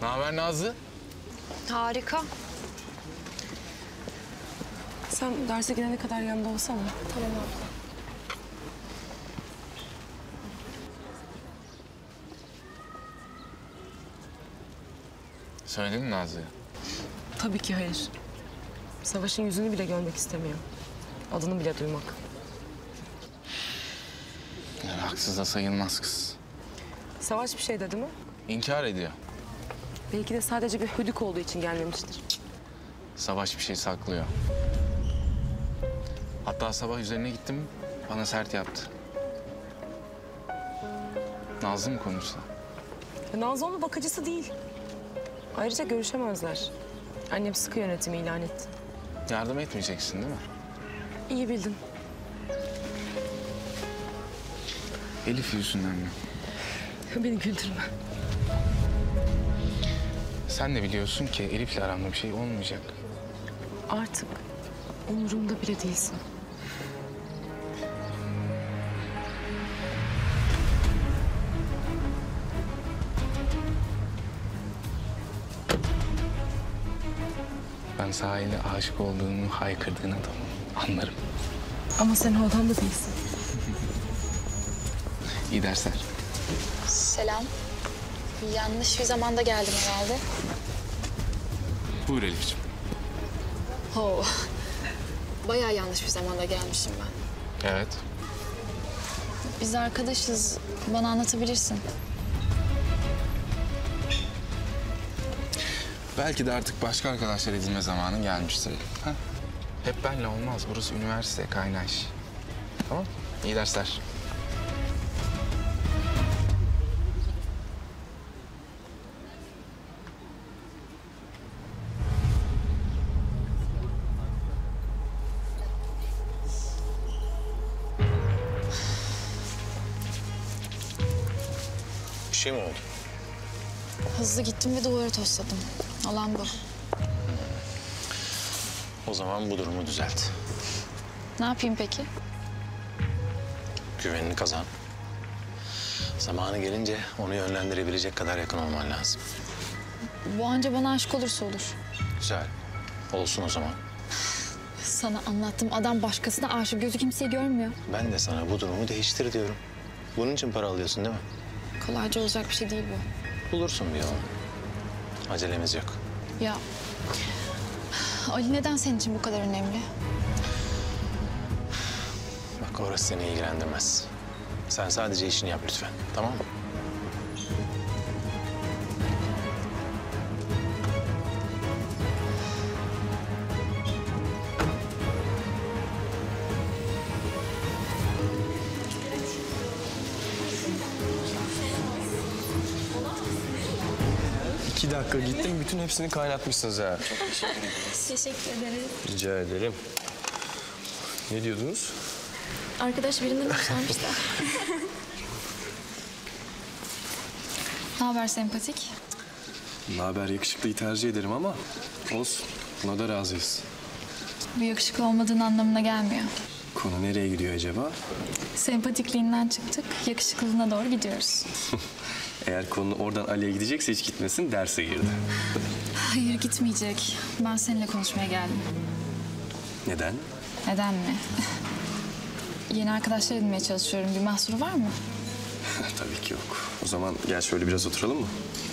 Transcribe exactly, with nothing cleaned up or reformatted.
Ne haber Nazlı? Harika. Sen derse gidene kadar yanında olsana. Tamam abla. Söyledin mi Nazlı'ya? Tabii ki hayır. Savaş'ın yüzünü bile görmek istemiyor. Adını bile duymak. Yani haksız da sayılmaz kız. Savaş bir şey dedi mi? İnkar ediyor. Belki de sadece bir hüdük olduğu için gelmemiştir. Savaş bir şey saklıyor. Hatta sabah üzerine gittim, bana sert yaptı. Nazlı mı konuşsa? Ya Nazlı onun bakıcısı değil. Ayrıca görüşemezler. Annem sıkı yönetimi ilan etti. Yardım etmeyeceksin değil mi? İyi bildin. Elif yüzünden mi? Beni güldürme. Sen de biliyorsun ki Elif'le aramda bir şey olmayacak. Artık umurumda bile değilsin. Ben sahile aşık olduğunu haykırdığın adamım. Anlarım. Ama sen o adam da değilsin. İyi dersler. Selam. Yanlış bir zamanda geldim herhalde. Buyur Elif'ciğim. Oo. Bayağı yanlış bir zamanda gelmişim ben. Evet. Biz arkadaşız. Bana anlatabilirsin. Belki de artık başka arkadaşlar edinme zamanın gelmiştir Elif. Ha? Hep benle olmaz. Burası üniversite, kaynaş. Tamam. İyi dersler. Bir şey mi oldu? Hızlı gittim ve duvarı tosladım. Olan bu. O zaman bu durumu düzelt. Ne yapayım peki? Güvenini kazan. Zamanı gelince onu yönlendirebilecek kadar yakın olman lazım. Bu anca bana aşık olursa olur. Güzel. Olsun o zaman. Sana anlattım. Adam başkasına aşık. Gözü kimseyi görmüyor. Ben de sana bu durumu değiştir diyorum. Bunun için para alıyorsun değil mi? Kolayca olacak bir şey değil bu. Bulursun bir yolunu. Acelemiz yok. Ya Ali neden senin için bu kadar önemli? Bak orası seni ilgilendirmez. Sen sadece işini yap lütfen. Tamam mı? İki dakika gittim, bütün hepsini kaynatmışsınız ha. Teşekkür ederiz. Rica ederim. Ne diyordunuz? Arkadaş birinden hoşlanmışlar. Ne haber sempatik? Ne haber, yakışıklıyı tercih ederim ama olsun. Buna da razıyız. Bu yakışıklı olmadığın anlamına gelmiyor. Konu nereye gidiyor acaba? Sempatikliğinden çıktık, yakışıklılığına doğru gidiyoruz. Eğer konu oradan Ali'ye gidecekse hiç gitmesin, derse girdi. Hayır gitmeyecek. Ben seninle konuşmaya geldim. Neden? Neden mi? Yeni arkadaşlar edinmeye çalışıyorum. Bir mahsuru var mı? Tabii ki yok. O zaman gel şöyle biraz oturalım mı?